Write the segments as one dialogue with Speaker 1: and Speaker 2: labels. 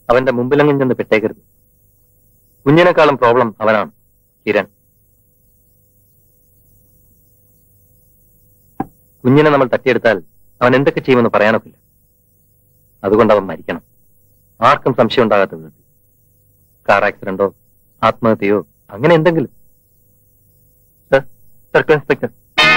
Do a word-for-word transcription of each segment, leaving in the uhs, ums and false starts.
Speaker 1: അവന്റെ മുമ്പിലെങ്ങും ചെന്ന് പെട്ടേക്കരുത്. കുഞ്ഞിനെക്കാളും പ്രോബ്ലം അവനാണ്, കിരൺ. കുഞ്ഞിനെ നമ്മൾ തട്ടിയെടുത്താൽ അവൻ എന്തൊക്കെ ചെയ്യുമെന്ന് പറയാനൊക്കില്ല. അതുകൊണ്ട് അവൻ മരിക്കണം, ആർക്കും സംശയം ഉണ്ടാകാത്ത വിധത്തിൽ. കാർ ആക്സിഡന്റോ ആത്മഹത്യയോ അങ്ങനെ എന്തെങ്കിലും. Sir, circle inspector.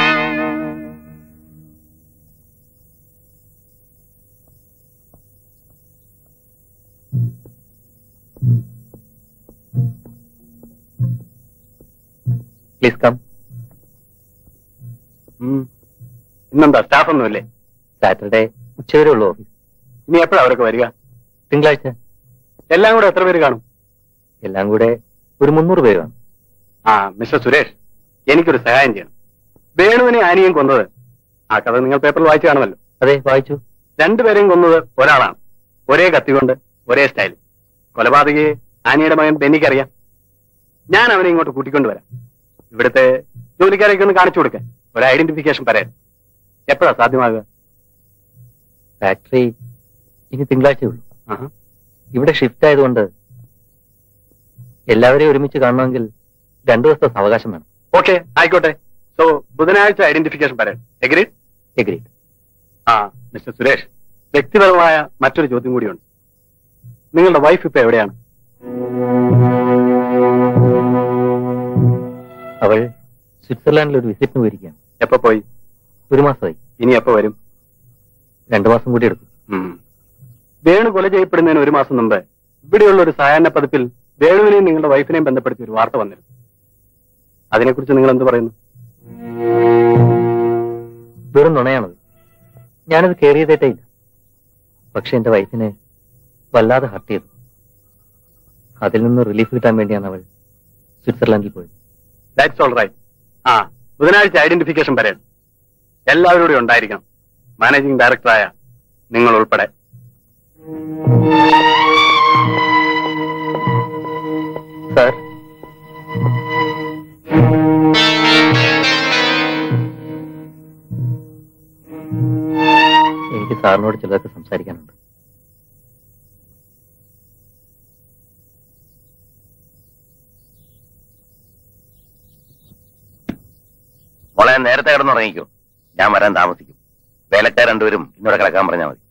Speaker 1: Please come.
Speaker 2: ഇന്നെന്താ സ്റ്റാഫ് ഒന്നുമില്ലേ?
Speaker 1: സാറ്റർഡേ ഉച്ചവരെ ഉള്ളൂ ഓഫീസ്.
Speaker 2: ഇനി എപ്പോഴാ അവരൊക്കെ വരിക?
Speaker 1: തിങ്കളാഴ്ച.
Speaker 2: എല്ലാം കൂടെ എത്ര പേര് കാണും?
Speaker 1: എല്ലാം കൂടെ ഒരു മുന്നൂറ് പേര് കാണും.
Speaker 2: ആ മിസ്റ്റർ സുരേഷ്, എനിക്കൊരു സഹായം ചെയ്യണം. വേണുവിനെ ആനിയും കൊന്നത് ആ കഥ നിങ്ങൾ പേപ്പറിൽ വായിച്ചു കാണുമല്ലോ.
Speaker 1: അതെ, വായിച്ചു.
Speaker 2: രണ്ടുപേരെയും കൊന്നത് ഒരാളാണ്, ഒരേ കത്തി കൊണ്ട് ഒരേ സ്റ്റൈൽ. കൊലപാതകയെ ആനിയുടെ മകൻ ബെന്നിക്കറിയാം. ഞാൻ അവനെ ഇങ്ങോട്ട് കൂട്ടിക്കൊണ്ടുവരാം. ഇവിടുത്തെ ജോലിക്കാരൊക്കെ ഒന്ന് കാണിച്ചു കൊടുക്കാൻ ഒരു ഐഡന്റിഫിക്കേഷൻ പറയാൻ. എപ്പോഴാ സാധ്യമാകുക?
Speaker 1: ഫാക്ടറി ഇനി തിങ്കളാഴ്ചയുള്ളൂ. ഇവിടെ ഷിഫ്റ്റ് ആയതുകൊണ്ട് എല്ലാവരെയും ഒരുമിച്ച് കാണണമെങ്കിൽ രണ്ടു ദിവസത്തെ അവകാശം വേണം.
Speaker 2: ഓക്കെ, ആയിക്കോട്ടെ. സോ ബുധനാഴ്ച ഐഡന്റിഫിക്കേഷൻ പറയാം. എഗ്രീഡ്?
Speaker 1: എഗ്രീഡ്.
Speaker 2: ആ മിസ്റ്റർ സുരേഷ്, വ്യക്തിപരമായ മറ്റൊരു ചോദ്യം കൂടിയുണ്ട്. നിങ്ങളുടെ വൈഫ് ഇപ്പൊ എവിടെയാണ്?
Speaker 1: അവൾ സ്വിറ്റ്സർലാൻഡിൽ ഒരു വിസിറ്റിന് പോയിരിക്കുകയാണ്.
Speaker 2: എപ്പോ പോയി?
Speaker 1: ഒരു മാസമായി.
Speaker 2: ഇനി എപ്പോ വരും?
Speaker 1: രണ്ടു മാസം കൂടി എടുക്കും.
Speaker 2: വേണു കൊല ചെയ്യപ്പെടുന്നതിന് ഒരു മാസം മുമ്പ് ഇവിടെയുള്ള ഒരു സായാഹ്ന പതിപ്പിൽ വേണുവിനെയും നിങ്ങളുടെ വൈഫിനെയും ബന്ധപ്പെടുത്തി ഒരു വാർത്ത വന്നിരുന്നു. അതിനെക്കുറിച്ച് നിങ്ങൾ എന്ത് പറയുന്നു?
Speaker 1: വെറും നുണയാണത്. ഞാനത് കയറിയതേറ്റേ ഇല്ല. പക്ഷെ എന്റെ വൈഫിനെ വല്ലാതെ ഹർട്ട് ചെയ്തു. അതിൽ നിന്ന് റിലീഫ് കിട്ടാൻ വേണ്ടിയാണ് അവൾ സ്വിറ്റ്സർലാൻഡിൽ പോയത്.
Speaker 2: That's all right. ആ ബുധനാഴ്ച ഐഡന്റിഫിക്കേഷൻ പറയാം. എല്ലാവരും ഉണ്ടായിരിക്കണം, മാനേജിംഗ് ഡയറക്ടറായ നിങ്ങൾ ഉൾപ്പെടെ.
Speaker 1: സാർ, എനിക്ക് സാറിനോട് ചിലതൊക്കെ സംസാരിക്കാനുണ്ട്.
Speaker 3: മോളെ നേരത്തെ കിടന്നുറങ്ങിക്കോ, ഞാൻ വരാൻ താമസിക്കും. വേലക്കാർ രണ്ടുപേരും ഇന്നോടെ കിടക്കാൻ പറഞ്ഞാൽ മതി.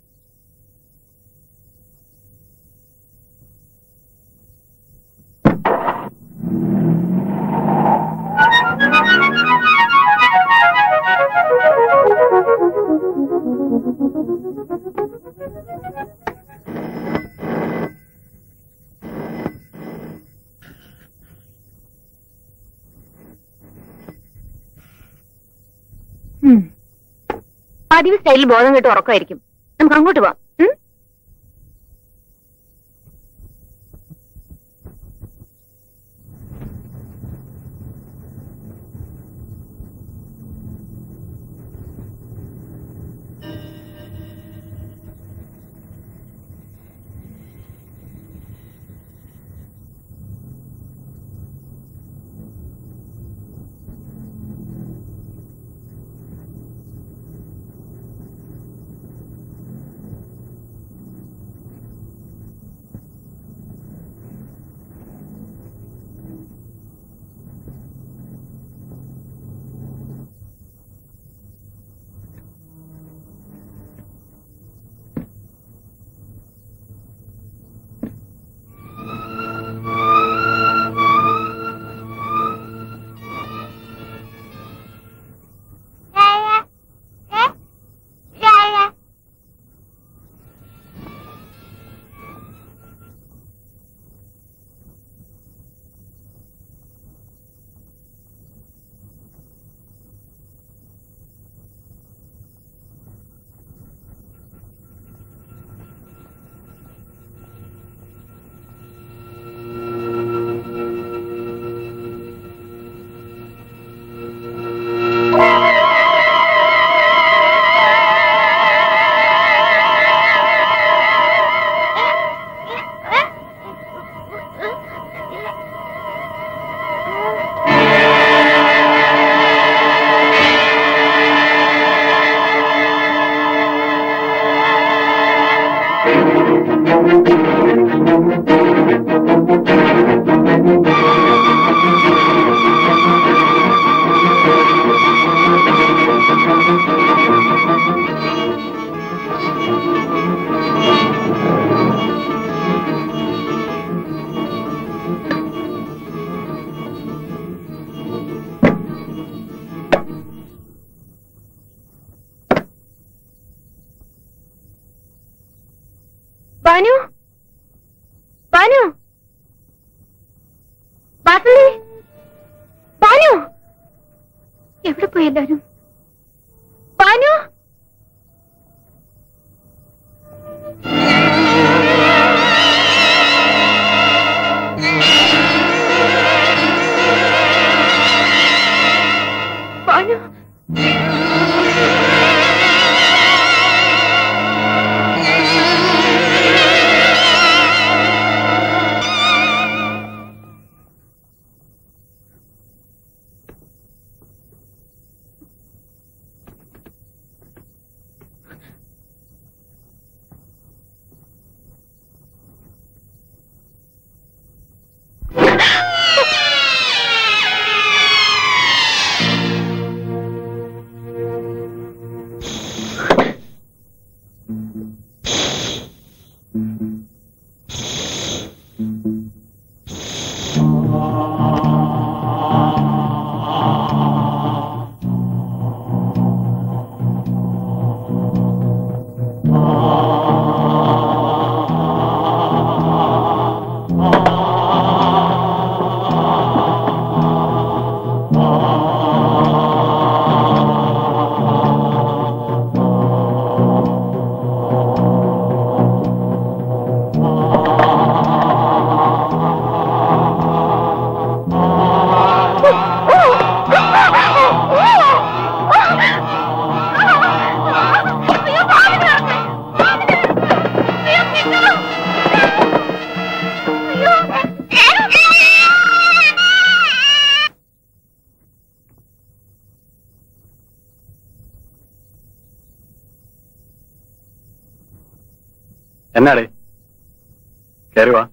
Speaker 4: പതിവ് സ്റ്റൈലിൽ ബോധം കേട്ട് ഉറക്കമായിരിക്കും. നമുക്ക് അങ്ങോട്ട് പോവാം. ബാനു ബാനു വാസന്തി ബാനു എവിടെ പോയി എല്ലാരും? ബാനു ബാനു
Speaker 2: എന്നാടേ കയറുവാ.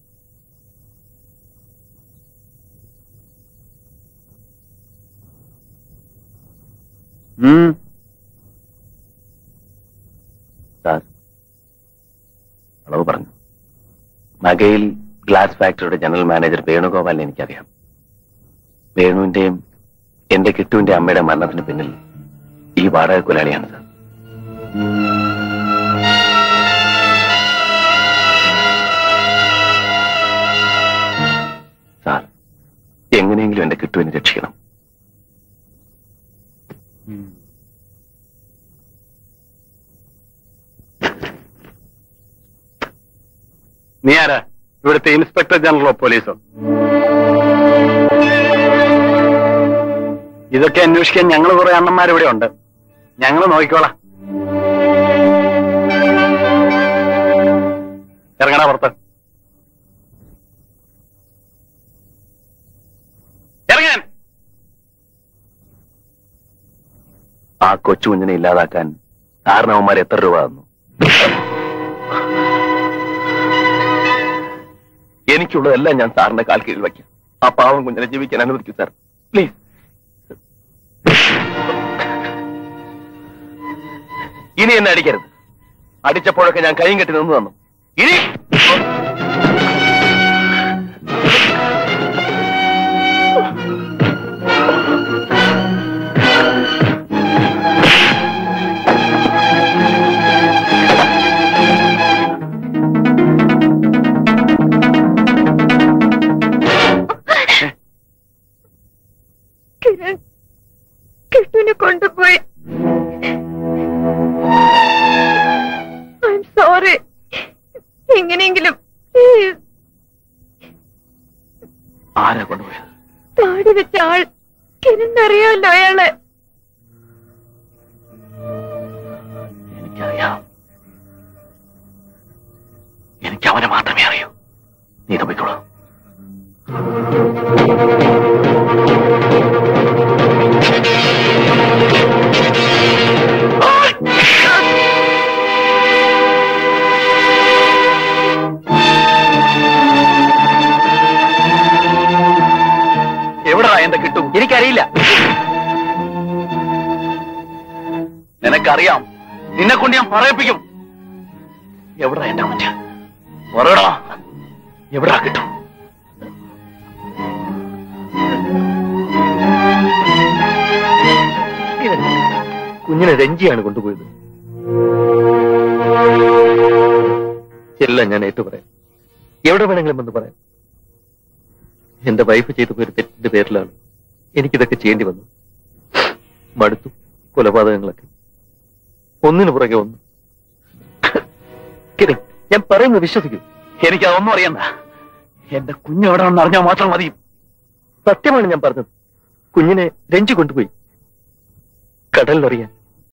Speaker 3: സാർ അളവ് പറഞ്ഞു. നഗയിൽ ഗ്ലാസ് ഫാക്ടറിയുടെ ജനറൽ മാനേജർ വേണുഗോപാലിനെ എനിക്കറിയാം. വേണുവിന്റെയും എന്റെ കിട്ടുവിന്റെ അമ്മയുടെ മരണത്തിന് പിന്നിൽ ഈ വാടക കൊലാളിയാണ് സാർ. സാർ എങ്ങനെയെങ്കിലും എന്റെ കിട്ടുവിനെ രക്ഷിക്കണം.
Speaker 2: നീ ആരാ? ഇവിടുത്തെ ഇൻസ്പെക്ടർ ജനറൽ ഓഫ് പോലീസോ? ഇതൊക്കെ അന്വേഷിക്കാൻ ഞങ്ങൾ കുറെ അണ്ണന്മാരിവിടെ ഉണ്ട്. ഞങ്ങൾ നോക്കിക്കോളാം. ഇറങ്ങണ പുറത്ത്. ഇറങ്ങാൻ.
Speaker 3: ആ കൊച്ചു കുഞ്ഞിനെ ഇല്ലാതാക്കാൻ കാരണവന്മാർ എത്ര രൂപ തന്നു? എനിക്കുള്ളതെല്ലാം ഞാൻ സാറിന്റെ കാൽ കീഴിൽ വയ്ക്കാം. ആ പാവം കുഞ്ഞിനെ ജീവിക്കാൻ അനുവദിക്കൂ സാർ, പ്ലീസ്. ഇനി എന്നെ അടിക്കരുത്. അടിച്ചപ്പോഴൊക്കെ ഞാൻ കൈയും കെട്ടി നിന്ന് തന്നു. ഇനി
Speaker 4: കിട്ടുവിനെ കൊണ്ടുപോയി. I am sorry. എങ്ങനെയെങ്കിലും
Speaker 3: ആരാ കൊണ്ടുപോയത്?
Speaker 4: താടി വെച്ച ആൾ. കിരന്നറിയാമല്ലോ അയാളെ.
Speaker 3: എനിക്കറിയാം. എനിക്ക് അവനെ മാത്രമേ അറിയൂ. നീ തപ്പിക്കോളൂ. എവിടാ എന്റെ കിട്ടും? എനിക്കറിയില്ല. നിനക്കറിയാം. നിന്നെ കൊണ്ട് ഞാൻ പറയിപ്പിക്കും. എവിടാ എന്റെ മറ്റ? പറയടാ, എവിടാ കിട്ടും?
Speaker 1: കുഞ്ഞിനെ രഞ്ജിയാണ് കൊണ്ടുപോയത്. എല്ലാം ഞാൻ ഏറ്റു പറയാം. എവിടെ വേണമെങ്കിലും എന്ന് പറയാം. എന്റെ വൈഫ് ചെയ്ത ഒരു തെറ്റിന്റെ പേരിലാണ് എനിക്കിതൊക്കെ ചെയ്യേണ്ടി വന്നത്. മടുത്തു കൊലപാതകങ്ങളൊക്കെ, ഒന്നിനു പുറകെ ഒന്ന്. ഞാൻ പറയുന്നത് വിശ്വസിക്കൂ.
Speaker 2: എനിക്കതൊന്നും അറിയണ്ട. എന്റെ കുഞ്ഞ് എവിടെയാണെന്ന് അറിഞ്ഞാൽ മാത്രം മതി.
Speaker 1: സത്യമാണ് ഞാൻ പറഞ്ഞത്. കുഞ്ഞിനെ രഞ്ജി കൊണ്ടുപോയി കടലിലറിയാൻ.